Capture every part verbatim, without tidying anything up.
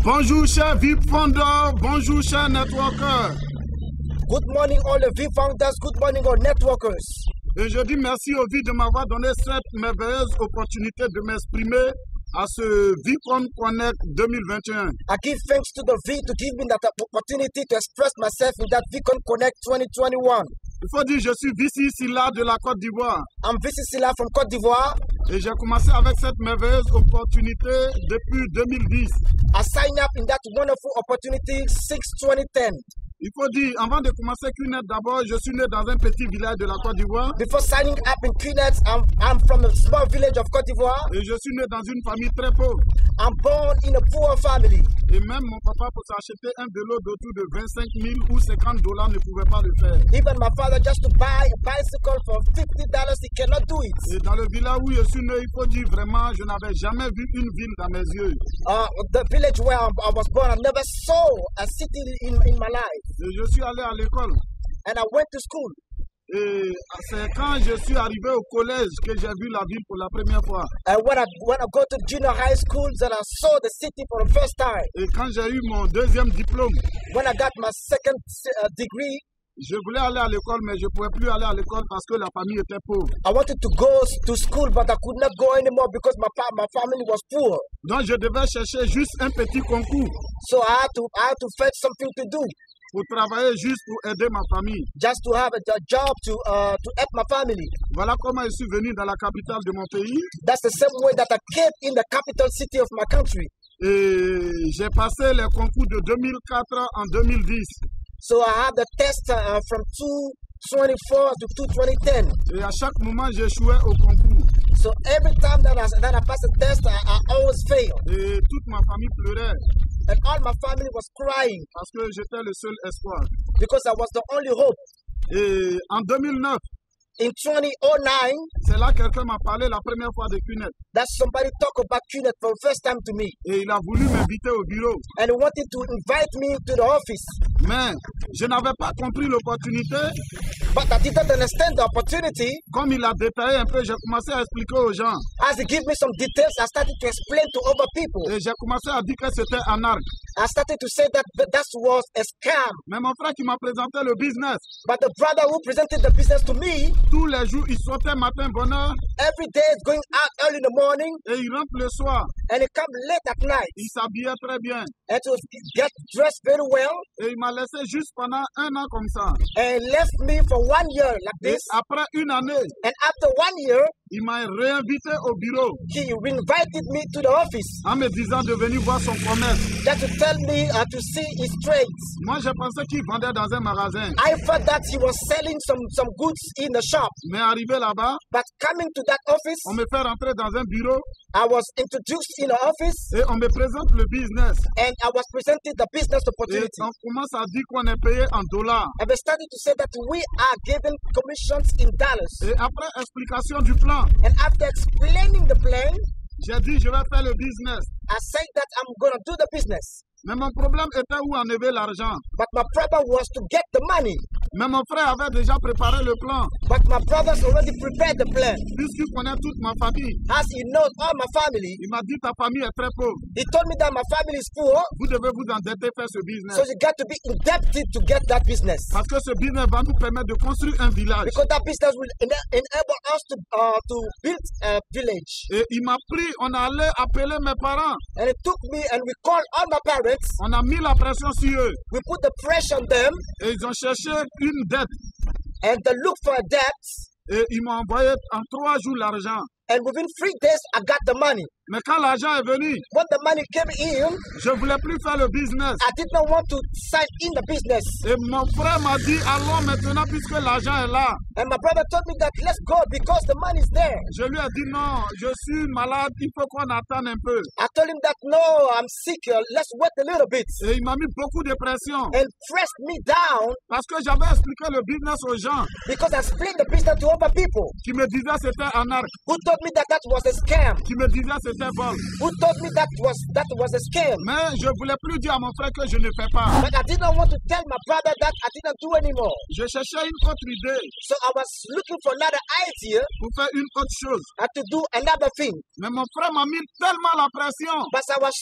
Bonjour chers V I P Founders, bonjour chers networkers. Good morning all the V I P Founders, good morning all networkers. Et je dis merci au V I P de m'avoir donné cette merveilleuse opportunité de m'exprimer à ce VIPCon Connect deux mille vingt et un. I give thanks to the V I P to give me that opportunity to express myself in that VIPCon Connect twenty twenty-one. Il faut dire, je suis V C Silla de la Côte d'Ivoire. I'm V C Silla from Côte d'Ivoire. Et j'ai commencé avec cette merveilleuse opportunité depuis deux mille dix. I signed up in that wonderful opportunity since twenty ten. Il faut dire, avant de commencer QNet, d'abord, je suis né dans un petit village de la Côte d'Ivoire. Before signing up in QNet, I'm, I'm from a small village of Côte d'Ivoire. Et je suis né dans une famille très pauvre. I'm born in a poor family. Et même mon papa, pour s'acheter un vélo d'autour de vingt-cinq mille ou cinquante dollars, ne pouvait pas le faire. Even my father, just to buy a bicycle for fifty dollars, he cannot do it. Et dans le village où je suis né, il faut dire vraiment, je n'avais jamais vu une ville dans mes yeux. Uh, the village where I was born, I never saw a city in, in my life. Et je suis allé à l'école. And I went to school. Et c'est quand je suis arrivé au collège que j'ai vu la ville pour la première fois. And when I, when I go to junior high school, then I saw the city for the first time. Et quand j'ai eu mon deuxième diplôme, when I got my second uh, degree, je voulais aller à l'école, mais je ne pouvais plus aller à l'école parce que la famille était pauvre. I wanted to go to school, but I could not go anymore because my, my family was poor. Donc je devais chercher juste un petit concours. So I had to, I had to fetch something to do. Pour travailler juste pour aider ma famille. Just to have a, a job to, uh, to help my family. Voilà comment je suis venu dans la capitale de mon pays. That's the same way that I came in the capital city of my country. Et j'ai passé les concours de deux mille quatre en deux mille dix. So I had the test uh, from two twenty-four to two twenty ten. Et à chaque moment, j'échouais au concours. So every time that I, that I passed the test, I, I always failed. Et toute ma famille pleurait. And all my family was crying. Parce que j'étais le seul espoir. Because I was the only hope. Et en deux mille neuf, in twenty oh nine, c'est là que quelqu'un m'a parlé la première fois de QNet. That somebody talked about QNet for the first time to me. Et il a voulu m'inviter au bureau. And he wanted to invite me to the office. Mais je n'avais pas compris l'opportunité. But I didn't understand the opportunity. Comme il a détaillé un peu, j'ai commencé à expliquer aux gens. As he gave me some details, I started to explain to other people. Et j'ai commencé à dire que c'était un arc. I started to say that that was a scam. Mais mon frère qui m'a présenté le business. But the brother who presented the business to me. Tous les jours, il sortait matin bonne heure. Every day is going out early in the morning. Et il rentre le soir. And he come late at night. Il s'habillait très bien. And to get dressed very well. Et il m'a laissé juste pendant un an comme ça. And left me for one year like Et this. après une année. And after one year. Il m'a réinvité au bureau. He invited me to the office. En me disant de venir voir son commerce. That to tell me uh, to see his trades. Moi, je pensais qu'il vendait dans un magasin. I thought that he was selling some, some goods in the shop. Mais arrivé là-bas, but coming to that office, on me fait rentrer dans un bureau. I was introduced in the office. Et on me présente le business. And I was presented the business opportunity. Et on commence à dire qu'on est payé en dollars. And they started to say that we are given commissions in dollars. Et après explication du plan. And after explaining the plan, j'ai dit je vais faire le business. I said that I'm going to do the business. Mais mon problème était où enlever l'argent. But my problem was to get the money. Mais mon frère avait déjà préparé le plan. But my brothers already prepared the plan. Puisqu'il connaît toute ma famille. As he knows all my family. Il m'a dit ta famille est très pauvre. He told me that my family is poor. Vous devez vous endetter faire ce business. So you got to be indebted to get that business. Parce que ce business va nous permettre de construire un village. Because that business will enable us to uh, to build a village. Et il m'a pris, on allait appeler mes parents. And it took me and we called all my parents. On a mis la pression sur eux. We put the pressure on them. Et ils ont cherché une dette. And they look for a debt. Et ils m'ont envoyé en trois jours l'argent. And within three days, I got the money. Mais quand l'argent est venu, when the money came in, je voulais plus faire le business. I did not want to sign in the business. Et mon frère m'a dit, allons maintenant puisque l'argent est là. And my brother told me that let's go because the money is there. Je lui ai dit non, je suis malade, il faut qu'on attende un peu. I told him that no, I'm sick, let's wait a little bit. Et il m'a mis beaucoup de pression. And pressed me down. Parce que j'avais expliqué le business aux gens. Because I explained the business to other people. Qui me disaient c'était un arc. Who told me that that was a scam. Qui me disaient c'était vol. Who told me that was that was a scam. Mais je voulais plus dire à mon frère que je ne fais pas. But I didn't want to tell my brother that I didn't do anymore. Je cherchais une autre idée. So I was looking for another idea. Pour faire une autre chose. And to do another thing. Mais mon frère m'a mis tellement la pression. But I was so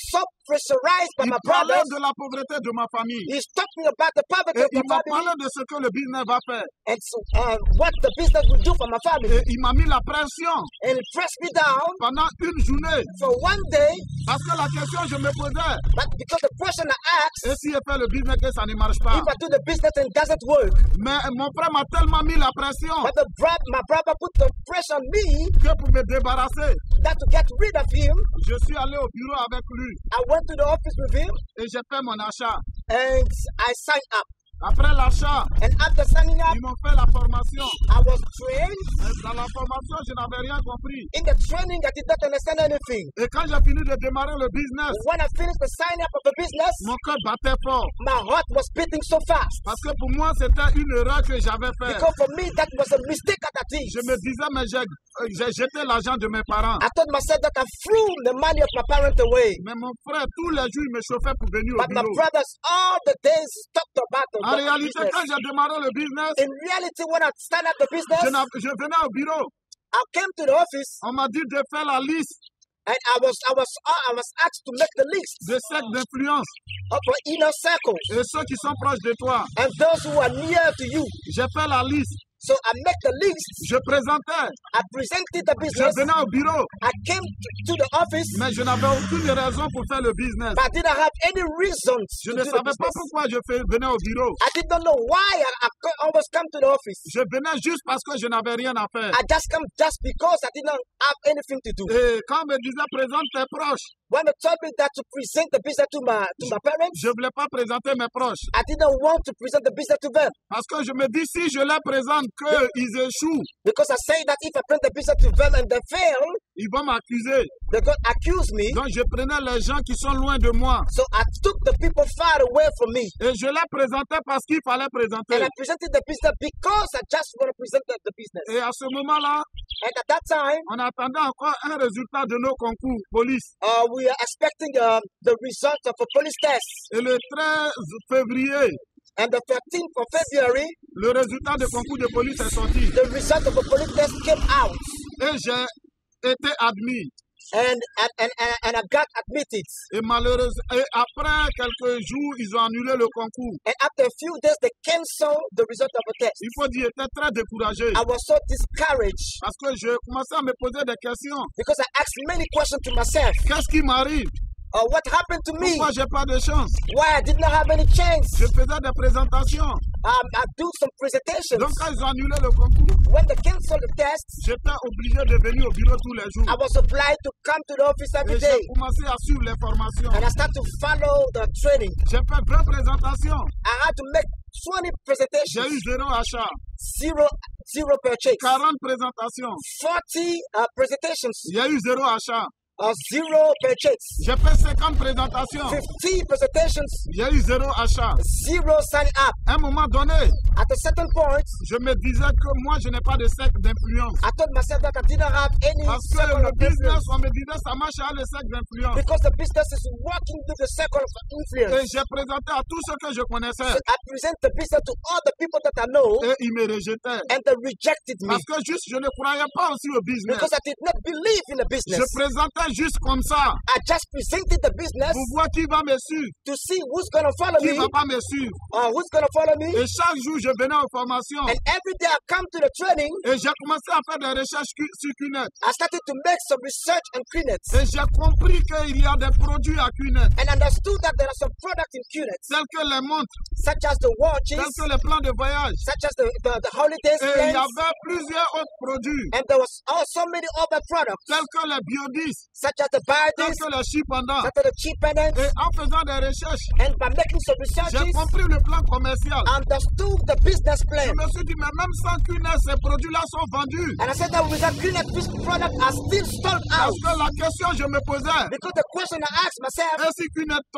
pressurized by Il my parlait brothers. de la pauvreté de ma famille. He's talking about the poverty Et of il my m'a family parlé de ce que le business va faire. and so, uh, what the business will do for my family. Et il m'a mis la pression And he pressed me down pendant une journée. for one day, Parce que la question je me posais, but because the question I asked, et si je fais le business que ça ne marche pas? if I do the business and it doesn't work, Mais mon frère m'a tellement mis la pression but the bro- my brother put the pressure on me que pour me débarrasser, that to get rid of him, je suis allé au bureau avec lui I went to the office with him et j'ai fait mon achat. and I signed up. Après l'achat, And after signing up, ils m'ont fait la formation. I was trained. Mais dans la formation, je n'avais rien compris. In the training, I did not understand anything. Et quand j'ai fini de démarrer le business, When I finished the sign up of the business, mon cœur battait fort. my heart was beating so fast. Parce que pour moi, c'était une erreur que j'avais faite. Because for me, that was a mistake that I did. Je me disais, mais j'ai euh, j'ai jeté l'argent de mes parents. I told myself that I threw the money of my parents away. Mais mon frère, tous les jours, il me chauffait pour venir au But my bureau. brothers, all the days talked about the En réalité, business. quand j'ai démarré le business, In reality, when I started the business, je, n'a- je venais au bureau. I came to the office On m'a dit de faire la liste and I was I was I was asked to make the list des cercles d'influence of our inner circles et ceux qui sont proches de toi. and those who are near to you. J'ai fait la liste. So I make the list. Je présentais. I presented the Je business. venais au bureau. I came to, to the office, Mais je n'avais aucune raison pour faire le business. but I didn't have any reasons Je to ne do the savais pas business. pourquoi je fais- venais au bureau. I did not know why I, I co- always come to the office. Je venais juste parce que je n'avais rien à faire. I just come just because I did not have anything to do. Et quand on me disait présente tes proches, When they told me that to present the business to my to my parents, je ne voulais pas présenter mes proches. I didn't want to present the business to them Parce que je me dis, si je les présente qu'ils échouent, because I say that if I present the business to them and they fail, ils vont m'accuser. they're going to accuse me. Donc je prenais les gens qui sont loin de moi. So I took the people far away from me Et je les présentais parce qu'il fallait présenter. and I presented the business because I just want to present the, the business. Et à ce moment-là, And at that time, on attendait encore un résultat de nos concours police. uh, we are expecting uh, the results of a police test. Et le treize février, And the thirteenth of February, le résultat de concours de police est sorti. the result of a police test came out. Et j'ai été admis. And, and, and, and, and I got admitted. Et malheureusement, et après quelques jours, ils ont annulé le concours. And after a few days, they canceled the result of the test. Il faut dire, j'étais très découragé. I was so discouraged Parce que je commençais à me poser des questions. because I asked many questions to myself. Qu'est-ce qui m'arrive? Uh, what happened to me? Pourquoi j'ai pas de chance? Why I did not have any chance? Je faisais des présentations. Um, I do some presentations. Donc quand ils ont annulé le concours, When they canceled the test, j'étais obligé de venir au bureau tous les jours. I was obliged to come to the office Et every j'ai day. commencé à suivre les formations. And I started to follow the training. J'ai fait vingt présentations. I had to make twenty J'ai eu presentations, zéro achat. zero, zero purchase. quarante présentations. forty uh, presentations, Il y a eu zéro achat. uh, zero purchase. J'ai fait cinquante présentations. fifty presentations, Il y a eu zéro achat. zero sign up. À un moment donné, At a certain point, je me disais que moi, je n'ai pas de cercle d'influence. I told myself that I didn't have any Parce que circle le of business, influence on me disait, ça marche à le cercle d'influence. because the business is working through the circle of Et influence. j'ai présenté à tous ceux que je connaissais. So I present the business to all the people that I know, Et ils me rejetaient. and they rejected me Parce que juste, je ne croyais pas aussi au business. because I did not believe in the Je business. présentais juste comme ça. I just presented the business Pour voir qui va me suivre, to see who's gonna follow qui me ne va pas me suivre. or who's gonna follow me. Et chaque jour, je venais aux formations. And every day I come to the training, Et j'ai commencé à faire des recherches cu- sur Qnet. I started to make some research on Qnet Et j'ai compris qu'il y a des produits à Qnet, and understood that there are some products in Qnet, tels que les montres, such as the watches, tels que les plans de voyage. such as the, the, the holidays Et il y plans, avait plusieurs autres produits, and there was also many other products, tels que les biodis, such as the tels bodies, que les chipendants. such as the cheap pendants. Et en faisant des recherches, And by making some j'ai researches, compris le plan commercial. I understood the business plan. Je me suis dit, mais même sans Qnet, ces produits-là sont vendus. And I said that without Qnet, this product are still sold out. Parce que la question que je me posais, Because the question I asked myself, et si Qnet tombe?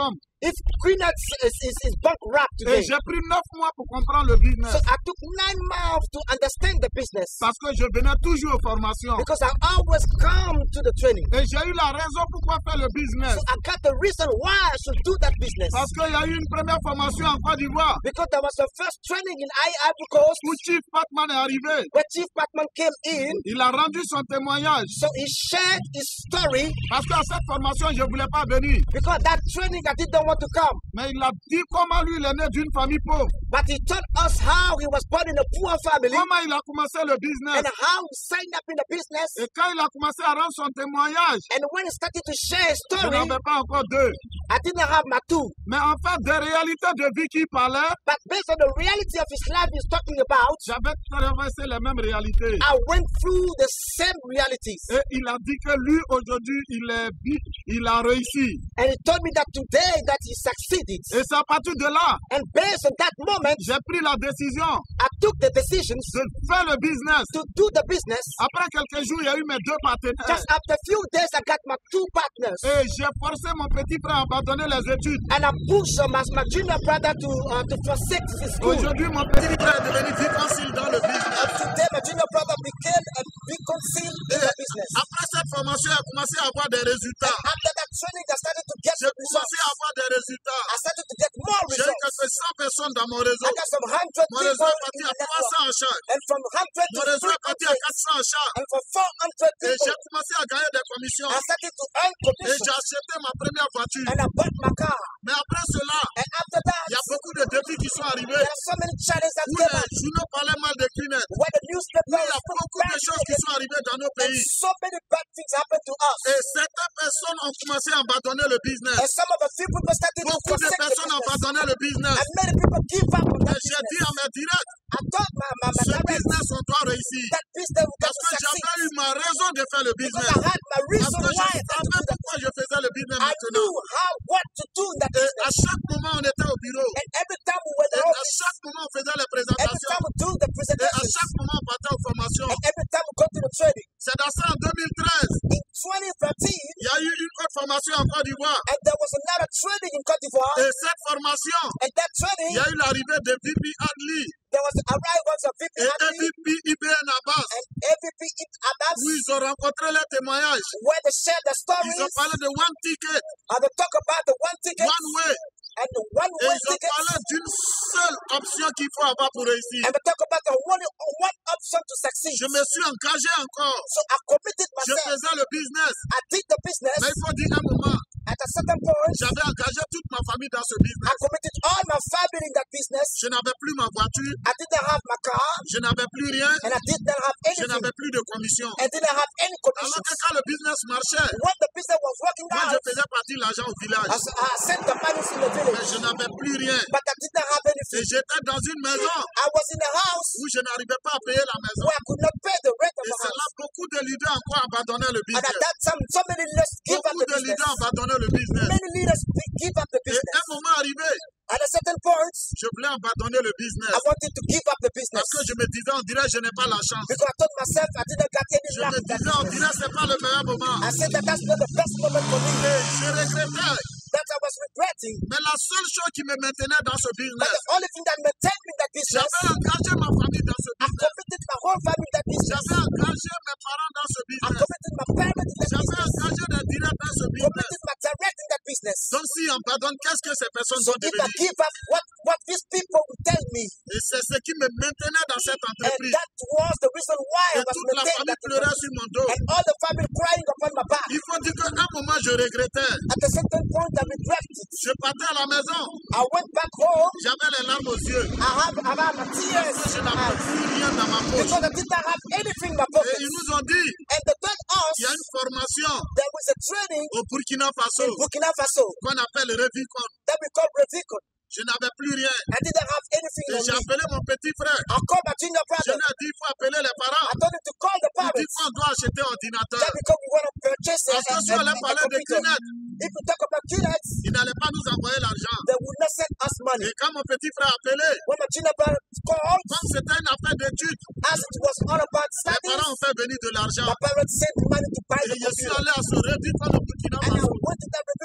If Queenex is, is, is bankrupt Et today, j'ai pris neuf mois pour comprendre le business. so I took nine months to understand the business Parce que je venais toujours aux formations. because I always come to the training. Et j'ai eu la raison pourquoi faire le business. So I got the reason why I should do that business. Parce qu'il y a eu une première formation en Côte d'Ivoire Because there was the first training in Ivory Coast où Chief Patman est arrivé. where Chief Batman came in. Il a rendu son témoignage. So he shared his story Parce qu'à cette formation, je ne voulais pas venir. because that training I didn't want to come. Mais il a dit comment lui, il est né d'une famille pauvre. But he taught us how he was born in a poor family Comment il a commencé le business. and how he signed up in the business. Et quand il a commencé à rendre son témoignage, And when he started to share his je story, n'avais pas encore deux. I didn't have my two. Mais en fait, des réalités de vie qu'il parlait, But based on the reality of his life he's talking about, j'avais traversé les mêmes réalités. I went through the same realities. Et il a dit que lui, aujourd'hui, il est bi- il a réussi. And he told me that today that he succeeded. Et c'est à partir de là, And based on that moment, j'ai pris la décision I took the decisions de faire le business. to do the business. Après quelques jours, il y a eu mes deux partenaires. Just after a few days, I got my two partners. Et j'ai forcé mon petit frère à abandonner les études. And I pushed um, as my junior brother to uh, to forsake his school. Aujourd'hui, mon petit frère est devenu difficile dans le business. And today, my junior brother became a reconciled in the business. Après cette formation, il a commencé à avoir des résultats. After that training, I started to get J'ai results. commencé à avoir des résultats. I started to get more J'ai eu results. quelques cent personnes dans mon réseau. I got some hundred Mon réseau people est parti in à the trois network. cents en chaque. And from hundred to Mon réseau est parti à three hundred. quatre cents en chaque. And for four hundred Et j'ai people, commencé à gagner des commissions. I started to earn Et commissions. j'ai acheté ma première voiture. And I bought my car. Mais après cela, And after that, il y a beaucoup de défis qui sont arrivés. there are so many challenges that Où came les up. journaux parlaient mal de Queenex. Where the newspaper Il y a is beaucoup de choses qui sont arrivées dans nos and pays. so many bad things happened to us. Et certaines personnes ont commencé à abandonner le business. And some of the few people started to Beaucoup de forsake the personnes ont business. abandonné le business. And many people give up on Et that j'ai dit business. à mes directs, I thought my, my, my ce direct, business, on doit réussir. that business would Parce que succeed. j'avais eu ma raison de faire le Because business. I had my Parce reason que je why I had to savais do that. pourquoi je faisais le business I maintenant. knew how, what to do in that Et business. à chaque moment, on était au bureau. And every time we were in Et the à office, chaque moment, on faisait les every présentations. time we do the Et à presentations, chaque moment, on partait aux formations. and every time we go to the training. C'est dans ça, en deux mille treize, In twenty thirteen, il y a eu une autre formation en Côte d'Ivoire. and there was another training in Côte d'Ivoire, Et cette formation, and that il training, y a eu l'arrivée de V P Adli there was the arrivals of V P et Hadley M V P I B N Abbas, and A V P Ibn Abbas, où ils ont rencontré les témoignages. where they shared the Ils stories, ont parlé de one ticket, and they talk about the one ticket one way. and the Et one-way ils ont ticket, parlé d'une seule option qu'il faut avoir pour réussir. and they talk about the one, one option to succeed. Je me suis engagé encore. So I committed Je myself. faisais le business. I did the business. Mais il faut dire un moment, At a certain point, j'avais engagé toute ma famille dans ce I business. committed all my family in that business. Je n'avais plus ma voiture, I didn't have my car, je n'avais plus rien, and I did not have je anything. n'avais plus de commission. I didn't have any Alors commissions. que quand le business marchait, When the business was working moi je out, faisais partie de l'argent au village. I, s- I sent the money in the Mais village, je n'avais plus rien. but I did not have Et anything. j'étais dans une maison I was in a house où je n'arrivais pas à payer la maison. where I could not pay the rent of Et the c'est là house. beaucoup de leaders encore abandonné le And at business. that time, so many leaders give up Beaucoup the de business. leaders ont abandonné le business. Many leaders they give up the Et business. un moment arrivé, At a certain point, je voulais abandonner le business. I wanted to give up the business Parce que je me disais, on dirait, je n'ai pas la chance. because I told myself I didn't get any Je luck me in that disais, on business. dirait, c'est pas le meilleur moment. I said that that's not the best moment for me. Et je regrettais. That I was regretting. Mais la seule chose qui me maintenait dans ce But business, the only thing that maintained me in that business, j'avais engagé ma famille dans ce I business. committed my whole family in that business. J'avais engagé mes parents dans ce I business. committed my parents in that J'avais business. engagé des directs dans ce business. Committed my direct in that business. Donc si on pardonne, qu'est-ce que ces personnes So vont if I devenir? give up what, what these people will tell me, Et c'est ce qui me maintenait dans cette and entreprise. that was the reason why I Et was toute la maintained famille that pleurait sur mon dos. and all the family crying upon my back. Il faut dire qu'à un moment, je regrettais. At a certain point, I regretted. Je partais à la maison. I went back home. J'avais les larmes aux yeux. I have, I have my tears Parce que je in my n'avais eyes plus rien dans ma poche. because I did not have anything in my Et pocket. ils nous ont dit, And they told us il y a une formation there was a training au Burkina Faso in Burkina Faso qu'on appelle Revicon. that we call Revicon. Je n'avais plus rien. I didn't have anything Et on j'ai me. appelé mon petit frère. I called my junior Je brother. lui ai dit, il faut appeler les parents. I told him to call the Il dit parents. qu'on doit acheter un ordinateur. That because we want to purchase a, Parce que a, si a, on allait a parler de computer. Queenex, If we talk about Queenex, il n'allait pas nous envoyer l'argent. they would not send us money. Et quand mon petit frère a appelé, When my junior brother called, comme c'était une affaire d'études, as it was all about les studies, parents ont fait venir de l'argent. my parents sent money to buy Et the je suis computer. allé à ce Revicon au Burkina And I Faso. went to that Revicon Burkina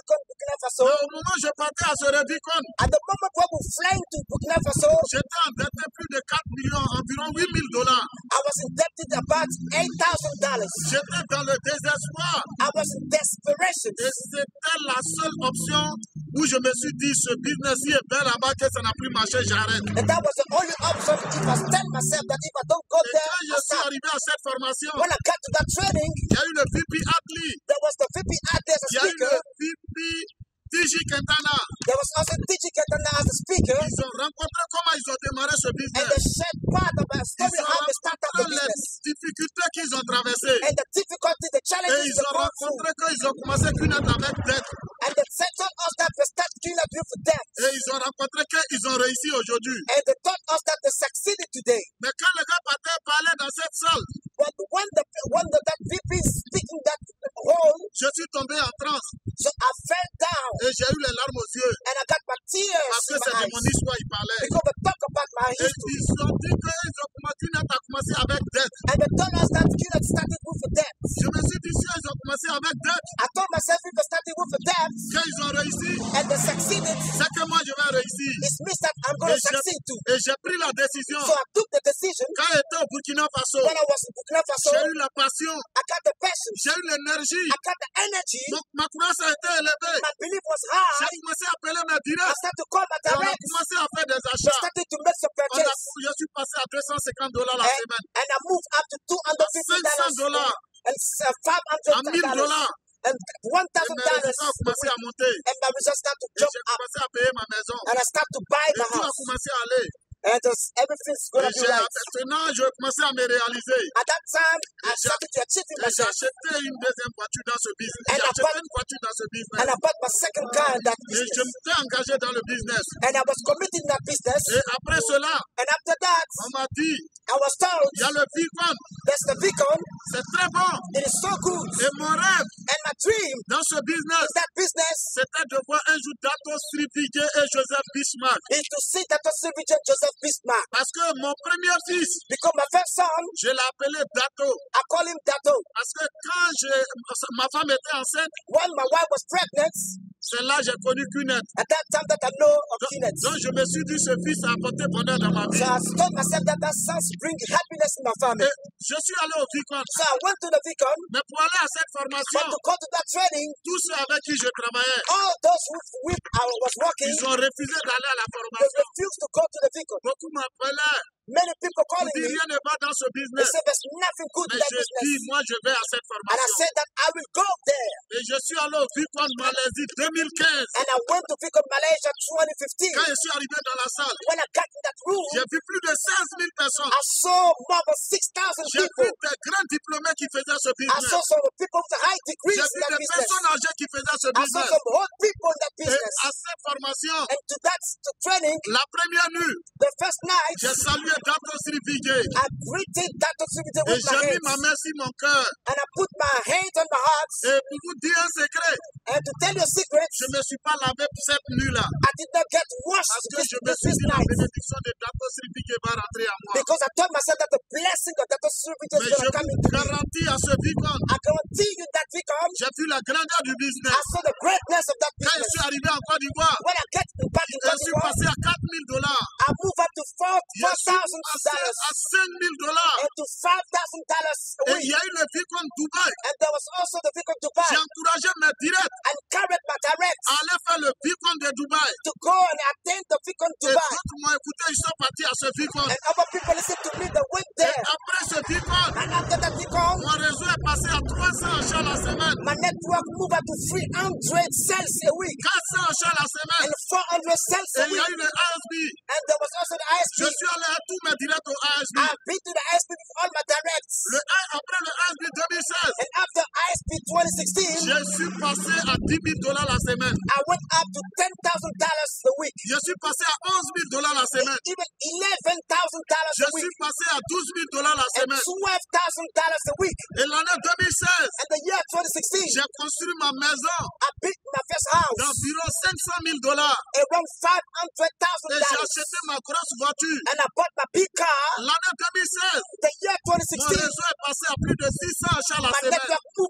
Burkina Faso, Mais au moment où je partais à ce Revicon, at the moment when we flying to Burkina Faso, j'étais endetté plus de quatre millions, environ huit mille dollars. I was indebted about eight thousand dollars. J'étais dans le désespoir. I was in desperation. Et c'était la seule option où je me suis dit, ce business-ci est bien là-bas, que ça n'a plus marché, j'arrête. And that was the only option. If I tell myself that if I don't go Et there, quand I je suis stop. arrivé à cette formation, When I got to that training, il y a eu le V P Atli, there was the V P out there as a il y a eu speaker. le V P T J Quintana. There was also D J Ketana as a speaker. Ils ont rencontré comment ils ont démarré ce And business. they shared part of our Ils story ont how they started the rencontré les business. difficultés qu'ils ont traversées. And the difficulty, the Et challenges ils they ont go through. rencontré qu'ils ont commencé qu'une autre avec dette. And they said told us that they start killing up for death. Et ils ont rencontré qu'ils ont réussi aujourd'hui. And they told us that they succeeded today. Mais quand le gars partait parler dans cette salle, But when the when the, that V P is speaking that role, je suis tombé en transe so I fell down et j'ai eu les larmes aux yeux. and I got my tears Parce que in c'est my de mon eyes. histoire, il parlait. Because they talk about my Et history. ils ont dit qu'ils ont commencé, qu'une autre a commencé avec dette. And they told us that Kenneth started with a debt. Je me suis dit, si ils ont commencé avec dette, I told myself if they started with a debt quand ils ont réussi, and they succeeded, c'est que moi je vais réussir. it means that I'm going Et to j'ai- succeed too. Et j'ai pris la décision. So I took the decision Quand j'étais au Burkina Faso, when I was in Burkina Faso. j'ai eu la passion, I got the passion. j'ai eu l'énergie. I got the energy. Donc ma courage a été élevée. My belief was J'ai high. commencé à appeler mes I directs. started to call my Et on a directs. commencé à faire des We achats. started to make some On a- purchase. je suis passé à deux cent cinquante dollars la And, semaine. and I moved up to two hundred fifty cinq cents dollars dollars. and uh, five hundred À mille dollars dollars. and one Et thousand mes dollars. résultats ont commencé à monter. And my results start to Et jump j'ai up. commencé à payer ma maison. And I start to buy Et the tout a house. commencé à aller. And just everything's Et gonna be j'ai- right. maintenant, je commençais à me réaliser. At that time, I Et j'ai- started to achieve Et j'ai myself. acheté une deuxième voiture dans ce business. And J'ai I acheté bought- une voiture dans ce And business. I bought my second car in that Et je business. m'étais engagé dans le business. And I was committed in that business. Et après cela, And after that, on m'a dit, I was told il y a le Vicon, there's the Vicon. c'est très bon. It is so good. Et mon rêve And my dream dans ce business, is that business c'était de voir un jour Dato Srivige et Joseph Bismarck. is to see Doctor Sylvia Joseph Bismarck. Parce que mon premier fils, Because my first son, je l'ai appelé Dato. I call him Dato. Parce que quand je- ma femme était enceinte, When my wife was pregnant, c'est là que j'ai connu Kenneth. at that time that I know of Kenneth. Donc je me suis dit, ce fils a apporté bonheur dans ma So vie. I told myself that that son bring happiness in my family. Et je suis allé au Vicon. So I went to the Vicon, Mais pour aller à cette but formation, to go to that training, tous ceux avec qui je travaillais, all those who with I was working, ils ont refusé d'aller à la they formation. refused to go to the Vicon. Beaucoup m'appelaient. Many people Ils calling disent, me, rien ne va dans ce they business. say there's nothing good in Mais that je dis, business. moi, je vais à cette And I formation. said that I will go there. Et je suis allé au Vicon Malaisie deux mille quinze. And I went to Vicon Malaysia twenty fifteen. Quand je suis arrivé dans la salle, When I got in that room, j'ai vu plus de seize mille personnes. I saw more than six thousand J'ai vu people. des grands diplômés qui faisaient ce I business. saw some people with high degrees J'ai in vu that des business. personnes âgées qui faisaient ce I saw business. some old people in that Et business. à cette formation, And to that to training, la première nuit, the first night, j'ai salué Dato Srivige. I greeted Doctor Sylvia Et with my j'ai mis ma hands. main sur mon cœur. And I put my hands on my heart. Et pour vous dire un secret, And to tell you a secret, je ne me suis pas lavé pour cette nuit-là. I did not get washed Parce que this, je me this, suis this dit la night. bénédiction de Dato Srivige va rentrer à moi. Because I told myself that the blessing of Doctor Sylvia is Mais going je to come vous into me. garantis à ce Vicon, I guarantee you that Vicom, j'ai vu la grandeur du I business. saw the greatness of that Quand je business. suis arrivé en Côte d'Ivoire, When I get back in je Cote suis d'Ivoire, passé à quatre mille dollars. I move up to four Je suis thousand passé dollars à cinq mille dollars. and to five thousand dollars a Et week. il y a eu le Vicon Dubaï. And there was also the Vicom Dubai. J'ai encouragé mes directs And carried my direct à aller faire le Vicon de Dubaï. to go and attend the Vicom Et Dubai. d'autres m'ont écouté, ils sont partis à ce Vicon. And other people listen to me, they went Et there. après ce Vicon, And after that Vicom, mon réseau est passé à trois cents achats la semaine. my network moved up to three hundred sales a week quatre cents achats la semaine. and four hundred sales Et a il y a week. eu le A S B. And there was also the I S P. Je suis allé à tous mes directs au A S B. I've been to the I S P with all my directs. Le A- après le A S B deux mille seize, And after I S P twenty sixteen, je suis passé à dix mille dollars la semaine. I went up to ten thousand dollars a week. Je suis passé à onze mille dollars la semaine. Even eleven thousand dollars Je a week. suis passé à douze mille dollars la And semaine. twelve thousand dollars a week. Et l'année deux mille seize, And the year twenty sixteen, j'ai construit ma maison I built my first house d'environ cinq cent mille dollars. around five hundred thousand Et j'ai dollars. acheté ma grosse voiture. And I bought my big car. L'année deux mille seize, The year twenty mon sixteen, réseau est passé à plus de six cents achats la my semaine. network moved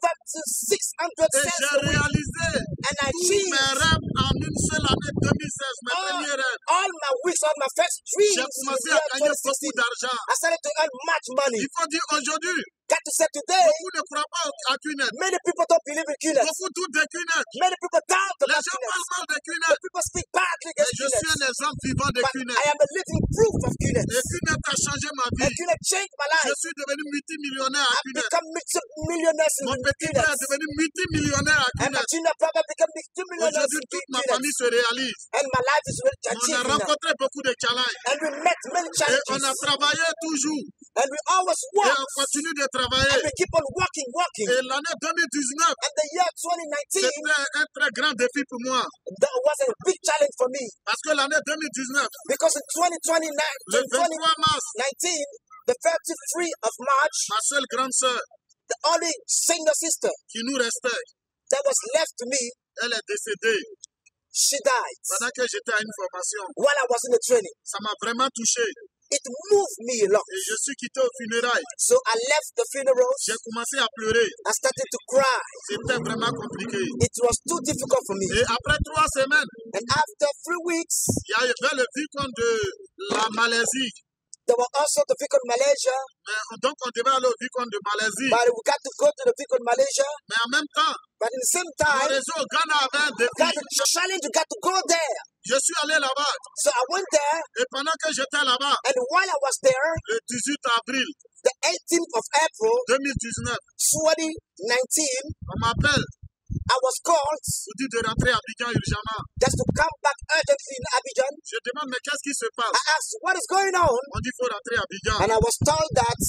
five to six hundred Et cents j'ai a week. réalisé And I tous mes achieved rêves en une seule année deux mille seize, mes all, premiers rêves. all my weeks, all my first dreams J'ai in the commencé year à gagner twenty beaucoup sixteen. d'argent. I started to earn much money. Il faut dire aujourd'hui, Got to say today, beaucoup ne croient pas à Q-Net. many people don't believe in Q-Net. Beaucoup doutent de Q-Net. Many people doubt Les about gens Q-Net. parlent mal de The Q-Net. people speak badly Mais against je suis un Q-Net. exemple vivant de But Q-Net. I am a living proof of Q-Net. Et Q-Net a changé ma And vie. Q-Net changed my Je life. suis devenu multimillionnaire à I've Q-Net. become multi-millionaires in Mon petit Q-Net. frère est devenu multimillionnaire à And my Q-Net. junior brother became multi-millionaires Aujourd'hui, in toute ma Q-Net. famille se réalise. And my life is On a achieving now. rencontré beaucoup de challenges. And we met many Et on a challenges. travaillé toujours. And we always Et walk. on continue de And travailler. we keep on walking, walking. Et l'année deux mille dix-neuf, And the year twenty nineteen, c'était un très grand défi pour moi. that was a big challenge for me. Parce que l'année deux mille dix-neuf, Because in twenty twenty, le twenty vingt-trois mars, nineteen, the thirty-first of March, ma seule grande sœur the only senior sister qui nous restait, that was left to me, elle est décédée she died pendant que j'étais à une formation. while I was in the training. Ça m'a vraiment touché. It moved me a lot. Et je suis quitté au funérailles. So I left the funerals. J'ai commencé à pleurer. I started to cry. C'était vraiment compliqué. It was too difficult for me. Et après trois semaines, And after three weeks, il y avait le vicomte de la Malaisie. there were also the Vicon Malaysia. Mais on- donc on devait aller au vicomte de Malaisie. But we got to go to the Vicon Malaysia. Mais en même temps, But in the same mon time, réseau au Ghana avait un défi. got the challenge, you got to go there. Je suis allé là-bas. So I went there, Et pendant que j'étais là-bas, and while I was there, le dix-huit avril the eighteenth of April, deux mille dix-neuf, twenty nineteen, on m'appelle I was called pour dire de rentrer à Abidjan urgemment. just to come back urgently in Abidjan. Je demande, mais qu'est-ce qui se passe? I asked, what is going on? On dit, il faut rentrer à Abidjan. And I was told that,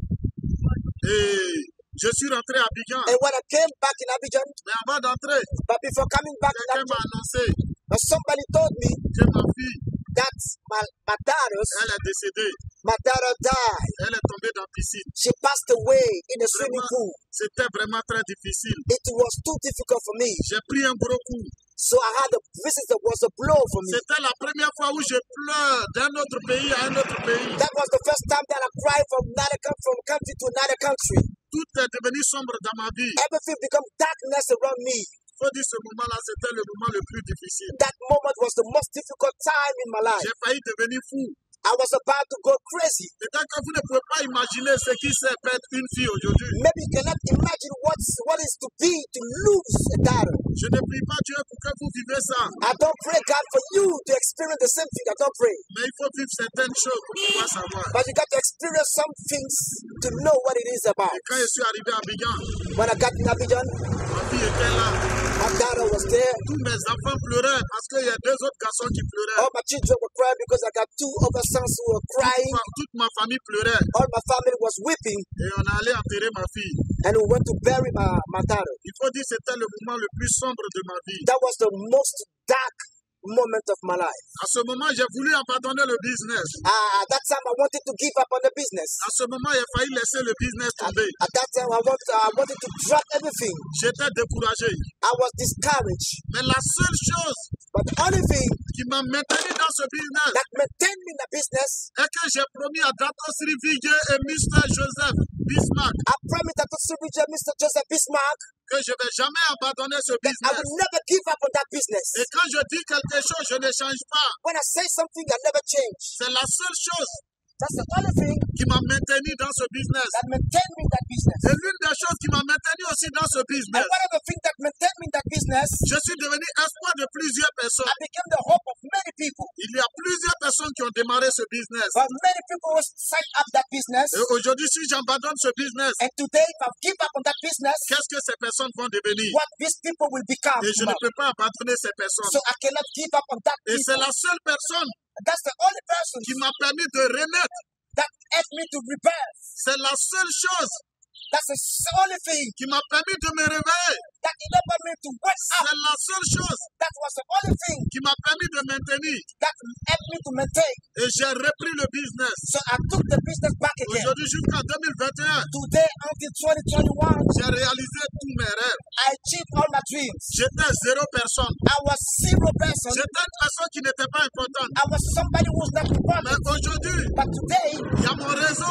Et je suis rentré à Abidjan. and when I came back in Abidjan, Mais avant d'entrer, but before coming back in quelqu'un m'a Abidjan, annoncé uh, somebody told me que ma fille, that my, my daughter's, elle est décédée. my daughter died. Elle est tombée dans la piscine. She passed away in a swimming Vraiment, pool. c'était vraiment très difficile. It was too difficult for me. J'ai pris un gros coup. So I had a visit that was a blow for me. C'était la première fois où je pleure d'un autre pays à un autre pays. That was the first time that I cried from another coun- from country to another country. Tout est devenu sombre dans ma vie. Everything became darkness around me. Il faut dire ce moment-là, c'était le moment le plus difficile. That moment was the most difficult time in my life. J'ai failli devenir fou. I was about to go crazy. Peut-être que vous ne pouvez pas imaginer ce qui c'est perdre une fille aujourd'hui. Maybe you cannot imagine what's what is to be to lose a daughter. Je ne prie pas Dieu pour que vous vivez ça. I don't pray God for you to experience the same thing. I don't pray. Mais il faut vivre certaines choses pour pouvoir savoir. But you got to experience some things to know what it is about. Et quand je suis arrivé à Abidjan, When I got in Abidjan, ma fille était là. my daughter was there. Tous mes enfants pleuraient parce qu'il y a deux autres garçons qui pleuraient. All my children were crying because I got two other sons who were crying. Ma- Toute ma famille pleurait. All my family was weeping. Et on est allé enterrer ma fille. And we went to bury my, my daughter. Il faut dire que c'était le moment le plus sombre de ma vie. That was the most dark moment of my life. À ce moment, j'ai voulu abandonner le business. Uh, at that time, I wanted to give up on the business. À ce moment, il a failli laisser le business At, tomber. at that time, I wanted, I wanted to drop everything. J'étais découragé. I was discouraged. Mais la seule chose But the only thing qui m'a maintenu dans ce business that maintained me in the business, est que j'ai promis à Dato Srivige et mister Joseph Bismarck I promised that to Sir Mister Joseph Bismarck que je ne vais jamais abandonner ce that I business. will never give up on that business. Et quand je dis quelque chose, je ne change pas. When I say something, I never change. C'est la seule chose That's the only thing qui m'a maintenu dans ce business. that maintained me in that business. Et l'une des choses qui m'a maintenu aussi dans ce And business, one of the things that maintained me in that business, je suis devenu espoir de plusieurs personnes. I became the hope of many people. Il y a plusieurs personnes qui ont démarré ce business. But many people will sign up that business. Et aujourd'hui, si j'abandonne ce business, And today, if I give up on that business, qu'est-ce que ces personnes vont devenir? what these people will become. Et je ne peux pas abandonner ces personnes. So I cannot give up on that Et c'est people. la seule personne That's the only person qui m'a permis de renaître. that helped me to rebirth. C'est la seule chose That's the only thing qui m'a permis de me réveiller. that enabled me to wake up. C'est la seule chose That was the only thing qui m'a permis de maintenir. that helped me to maintain. Et j'ai repris le business. So I took the business back again. Aujourd'hui jusqu'en deux mille vingt et un, Today until twenty twenty-one, j'ai réalisé tous mes rêves. I achieved all my dreams. J'étais zéro personne. I was zero person. J'étais une personne qui n'était pas importante. I was somebody who was not Mais important. aujourd'hui, But today, il y a mon réseau.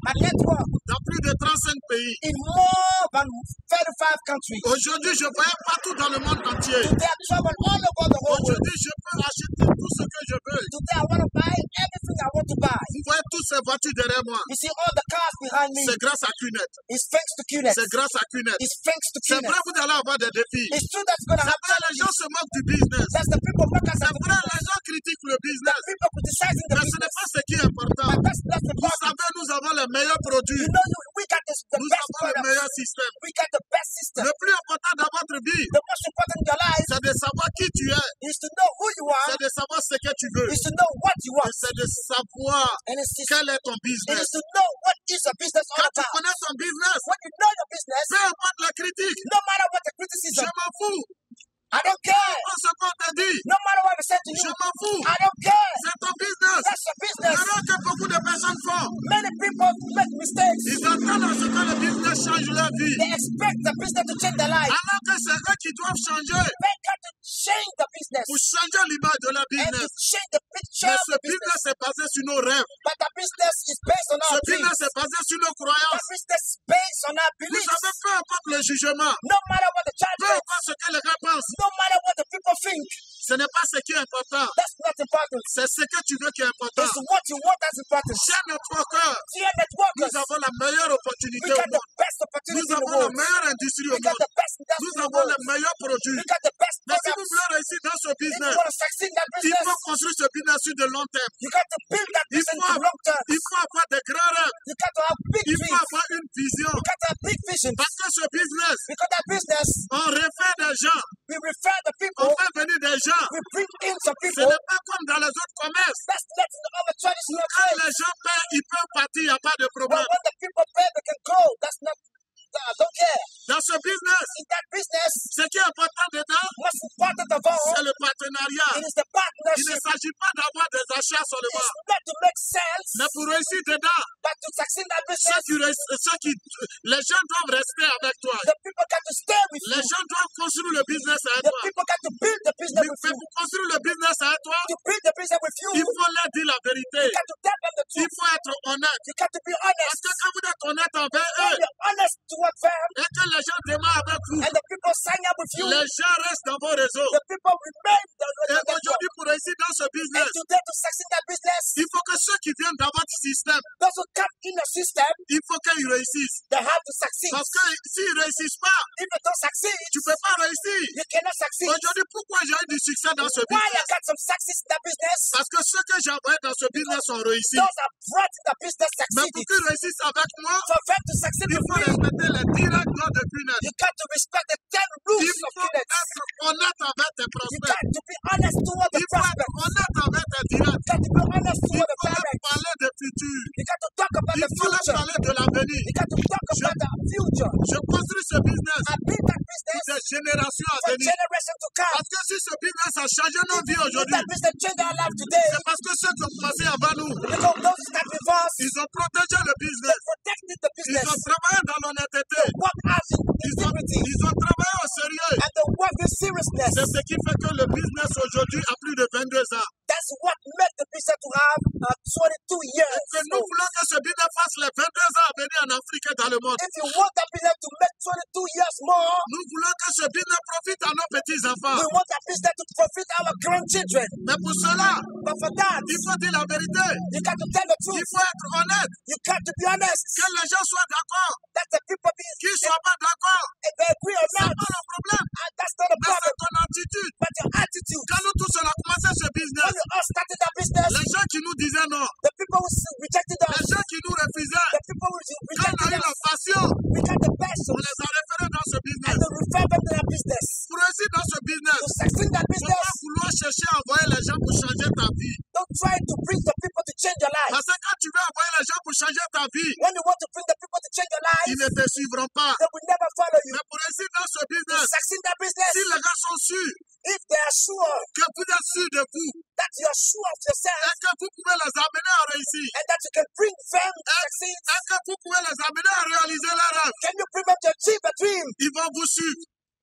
my network dans plus de trente-cinq pays. in more than thirty-five countries. Aujourd'hui, je voyage partout dans le monde entier. Today I travel all over the whole world. Aujourd'hui, je peux acheter tout ce que je veux. Today I want to buy everything I want to buy. Vous voyez toutes ces voitures derrière moi. You see all the cars behind me. C'est grâce à Qnet. It's thanks to Qnet. C'est grâce à Qnet. It's thanks to C'est Qnet. vrai, vous allez avoir des défis. It's true that's going to C'est happen. vrai, les gens se moquent du business. That's the people mock us C'est at the vrai, business. les gens critiquent le The business. people criticizing the Mais ce n'est business. pas ce qui est important. But that's, that's the Vous problem. savez, nous avons les meilleurs produits. You know, you, we got this, the Nous best avons le products. meilleur système. We got the best system. Le plus important dans votre vie, The most important in your life c'est de savoir qui tu es. is to know who you are, C'est de savoir ce que tu veux. is to know what you Et want, c'est de savoir and it's, it's, quel est ton it business. is to know what is a business all Quand tu about. connais ton business, When you know your business, peu importe la critique, no matter what the je criticism, m'en fous. I don't care. Pas ce qu'on te dit, No matter what I say to je you, m'en fous. I don't care. C'est ton business. That's your business. L'erreur que beaucoup de personnes font, Many people make mistakes. ils attendent à ce que le business change leur vie. They expect the business to change their life. Alors que c'est eux qui doivent changer They got to change the business pour changer l'image de leur and to business. change the picture Mais of ce the business. business est basé sur nos rêves. But the business is based on Ce our dreams. business est basé sur nos The croyances. business is based on our Vous beliefs. savez, peu importe le jugement, No matter what the peu judgment, importe ce que les gens pensent, no matter what the people think, ce n'est pas ce qui est important. that's not important. C'est ce que tu veux qui est important. It's what you want that's important. Chez notre cœur, Dear nous networkers, avons la meilleure we opportunité au got the monde. best Nous opportunity in the avons la world. meilleure industrie au We got monde. the best industry Nous in the avons world. les meilleurs produits. We got the best Mais si vous products. voulez réussir dans ce If you business, want to succeed in that il business, faut construire ce business sur de long terme. you got to build that Il business faut, in long term. il faut avoir des grands rêves. You got to have big Il faut dreams. avoir une vision. You got to have big visions. Parce que ce business, Because that business, on réfère des gens. we refer the On people, fait venir des gens. we bring in some Ce people. n'est pas comme dans les autres commerces. That's not in the other traditional Quand trade. les gens paient, ils peuvent partir, il n'y a pas de But problème. when the people pay, they can go. That's not, I don't care. Dans ce business, In that business, ce qui est important dedans, most important of all, c'est le partenariat. it is the Il ne partnership. s'agit pas d'avoir des achats seulement. It's not to make sense, Mais pour réussir dedans, but to succeed in that ceux business, qui, réuss- ceux qui, les gens doivent rester avec toi. the people got to stay with Les you. gens doivent construire le business avec The toi. people got to build the business Mais with mais you. pour construire le business avec toi, To build the business with you, il faut leur dire la vérité. you got to tell them the Il truth. faut être honnête. You got to be Parce honest. que quand vous êtes honnête envers When eux you're honest towards them, et que les gens démarrent avec vous, and the people sign up with you, les gens restent dans vos réseaux. the people remain the Et the- the- aujourd'hui, pour réussir dans ce And business, today, to succeed in that business, il faut que ceux qui viennent dans votre système, those who come in the system, il faut qu'ils réussissent. they have to succeed. Parce que s'ils ne réussissent pas, If you don't succeed, tu ne peux pas réussir. you cannot succeed. Aujourd'hui, pourquoi j'ai eu du succès dans ce Why I business? got some success in that business? Parce que ceux que j'ai envoyés dans ce business ont réussi. Those are brought in the business Mais pour succeeded. qu'ils réussissent avec moi, For them to succeed il with faut me, respecter les directs lois de Qnet. you got to respect the ten Il rules of faut Qnet. être honnête avec tes You prospects. got to be honest toward the Il faut être prospect. honnête avec tes directs. You got to be honest Il toward the faut leur parents. parler du futur. You got to talk about Il the faut leur future. parler de l'avenir. You got to talk about the future. Je construis ce business I build that pour business des générations à for venir. generation to come. Parce que si ce business a changé nos vies If aujourd'hui, that business change our life today, c'est parce que ceux qui ont commencé avant nous, because those who start before us, ils ont protégé le they business. protected the Ils business. ont travaillé dans l'honnêteté. Work as in Ils ont, integrity. ils ont travaillé au sérieux. And they work with seriousness. C'est ce qui fait que le business aujourd'hui a plus de vingt-deux ans. That's what made the business to have uh, twenty-two years. Que nous voulons que ce business fasse les vingt-deux ans à venir en Afrique et dans le monde. If you want that business to make twenty-two years more, Nous voulons que ce business profite à nos petits-enfants. we want that business to profit our grandchildren. Mais pour cela, But for that, il faut dire la vérité. you got to tell the Il truth. faut être honnête. You got to be honest. Que les gens soient d'accord. That the people be, Qu'ils ne soient pas d'accord. if they agree or C'est not, pas le problème. and that's not a Mais c'est problem. ton attitude. But your attitude. Quand nous tous on a commencé ce When business, you all started that business, les gens qui nous disaient non, the people who s- rejected us, les gens qui nous refusaient, the people who quand on a rejected eu la us, passion, we got the on passion les a référés dans ce and business. to refer them to that business. Pour réussir dans ce business, To succeed in that il ne faut business, pas vouloir chercher à envoyer les gens pour changer ta vie. don't try to bring the people to change your life. Parce que quand tu veux envoyer les gens pour changer ta vie, When you want to bring the people to change your life, ils ne te suivront pas. they will never follow you. Mais pour réussir dans ce To business, succeed in that business, si les gens sont sûrs if they are sure que vous êtes sûrs de vous that you are sure of yourself et que vous pouvez les amener à réussir, and that you can bring them to succeed, et que vous pouvez les amener à réaliser leurs rêves, can you bring them to achieve a dream? ils vont vous suivre.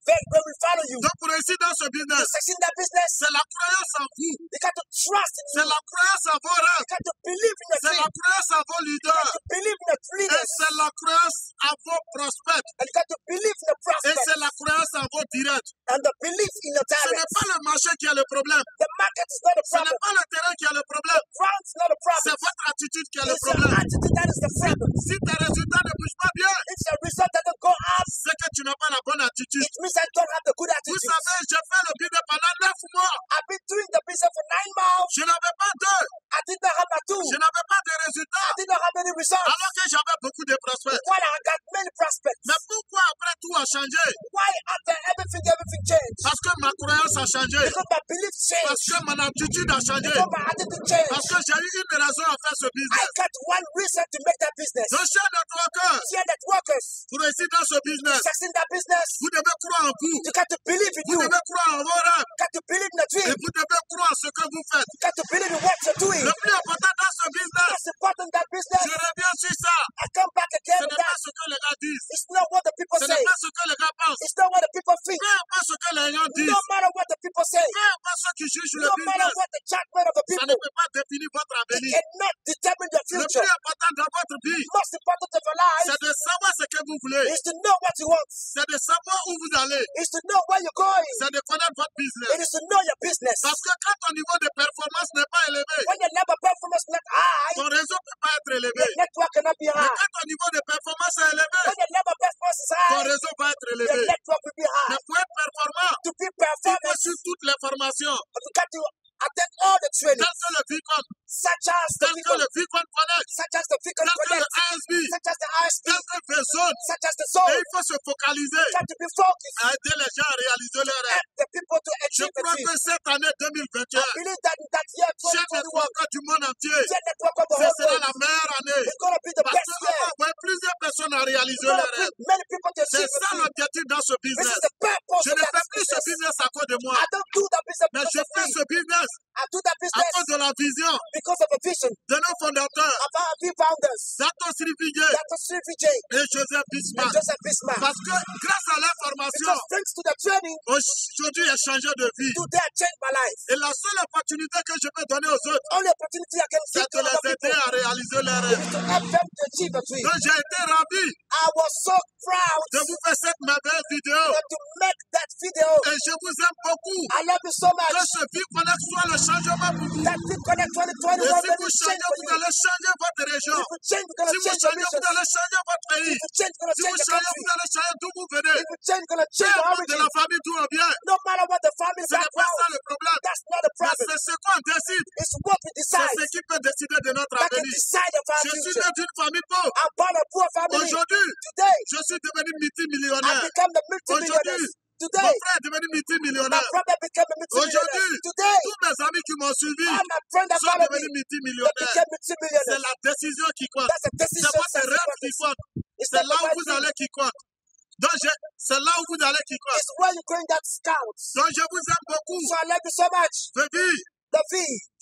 very, when we follow you, Donc pour réussir dans ce to business, succeed in that business, c'est la croyance en vous, you got to trust in c'est you. la croyance en vos rêves, You got to believe in your c'est dream. la croyance en vos leaders, You believe in your et leaders. c'est la croyance en vos prospects, And you got to believe in the et prospect. c'est la croyance en vos directs. And the belief in your Ce n'est talents. pas le marché qui a le problème, The market is not a ce n'est problem. pas le terrain qui a le problème, The ground is not a problem. c'est votre attitude qui a le It's your problème. attitude that is the problem. Si tes résultats ne bougent pas bien, If your result doesn't go up, c'est que tu n'as pas la bonne attitude. it means I don't have the good Vous attitude. savez, j'ai fait le business pendant neuf mois. I've been doing the business for nine months. Je n'avais pas deux. I did not have my two. Je n'avais pas de résultats. I did not have any results. Alors que j'avais beaucoup de prospects. While I got many prospects. Mais pourquoi après tout a changé? Why after everything, everything changed? Parce que ma croyance a changé. Because my belief Parce changed. que mon attitude a changé. Because my attitude changed. Parce que j'ai eu une raison à faire ce I business. got one reason to make that business. Donc, chers networkers, Here that workers pour réussir dans ce business, succeed in that business. vous devez croire en vous. You got to believe in Vous you. devez croire en vos rêves. You got to believe in the Et dream. vous devez croire en ce que vous faites. You got to believe in what you're doing. Le plus important dans ce business, It's important in that business. je reviens sur ça. I come back again Ce with n'est pas that. ce que les gars disent. It's not what the people Ce say. n'est pas ce que les gars pensent. It's not what the people think. Peu importe ce que les gens No disent. matter what the people say. Peu importe ceux qui jugent le No matter business. what the judgment of the Ça ne people. peut pas définir votre It avenir. cannot determine your Le future. plus important dans votre vie, Most important of your life c'est de savoir ce que vous voulez. is to know what you want. C'est de savoir où vous allez. Is to know where you're going. C'est de connaître votre It business. is to know your business. Parce que quand ton niveau de performance n'est pas élevé, When your level of performance is not high, ton réseau ne peut pas être élevé. your network cannot be Mais high. quand ton niveau de performance est élevé, When your level of performance is ton high, réseau va être your élevé. network will be high. Mais pour être performant, To be il faut performance, suivre toutes les formations. you got to attend all the training, Tel que le Vicon, such as the tel que Vicon, le Vicon Connect, such as the Vicon tel que le Connect, A S B, such as the I S P, tel que Faison. such as the Et Soul. il faut se focaliser You got to be focused à aider les gens à réaliser leurs rêves. and the people to Je achieve the crois dream. que cette année deux mille vingt et I un, believe that in that year chaque twenty twenty-one, networker du monde entier, the network of the ce whole sera world la meilleure année. is going to be the Parce best qu'on year. va envoyer plusieurs personnes à réaliser You're going leurs to bring rêves. many people to C'est achieve the ça dream. l'objectif dans ce This business. is the purpose Je of ne that fais plus ce business. business à cause de moi, I don't do that business mais because je of fais me. ce business I do that à business cause de la vision because of a vision de nos fondateurs, of our few founders, Dato Sirivigué Doctor Sri J et Joseph and Bismarck. Joseph Bismarck. Parce que grâce à leur formation, Because thanks to the training, aujourd'hui j'ai changé de vie. today I changed my life. Et la seule opportunité que je peux donner aux autres, Only opportunity I can c'est give to de les other aider people à réaliser leurs rêves. is to help them to achieve a dream. Donc j'ai été ravi I was so proud de vous faire cette merveilleuse vidéo. that to make that video. Et je vous aime beaucoup. I love you so Que much. ce Vie Connect soit le changement pour vous. That Big Connect twenty Et twenty-one si will vous change changez, for vous you. allez changer votre région. If we change, we're Si gonna vous change the changez, vous mission. allez changer votre pays. If we change, we're gonna Si change vous the changez, country. vous allez changer d'où vous venez. If we change, we're gonna Peu change the importe de origin. la famille d'où on vient. No matter what the family Ce n'est pas background, ça le problème. that's not the Mais problem. c'est ce qu'on décide. It's what we C'est decide ce qui peut décider de notre that can avenir. decide of our Je suis future. né d'une famille pauvre. I'm born a poor family. Aujourd'hui, Today, je suis devenu I multimillionnaire. become the multimillionaire. Mon Today, frère est devenu my multimillionnaire. brother became a multimillionaire. Aujourd'hui, Today, tous mes amis qui m'ont suivi all my friends that sont followed me, devenus they multimillionnaires. became C'est multimillionaires. la décision qui compte. That's a C'est decision. votre That's rêve a qui compte. It's C'est not là the où right vous thing. allez qui compte. Donc, je- c'est là où vous allez qui compte. It's where you're going that counts. Donc, je vous aime beaucoup. So I love you so much. Vivi, The V.